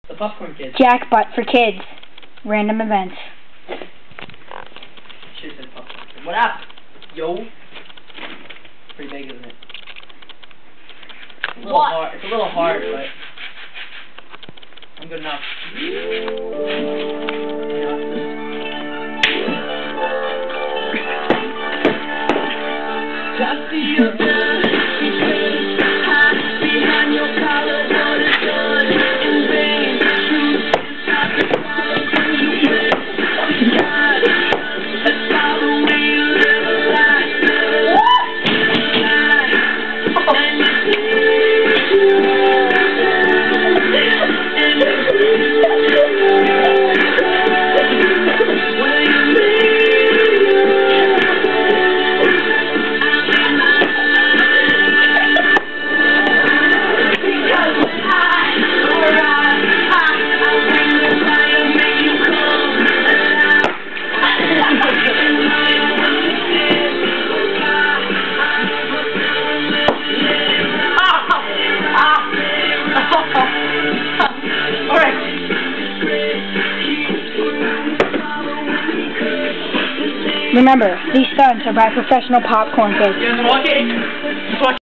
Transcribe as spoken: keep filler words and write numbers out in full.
The popcorn kids. Jackpot for kids. Random events. Should've said popcorn kid. What up? Yo. Pretty big, isn't it? It's a little What? hard. It's a little hard, but I'm good enough. I see your blood, hide behind your collar, what is done in vain. Truth is hard to follow when you win. God, that's how the way you live a life. And you Remember, these stunts are by professional popcorn kids. You guys want to walk it?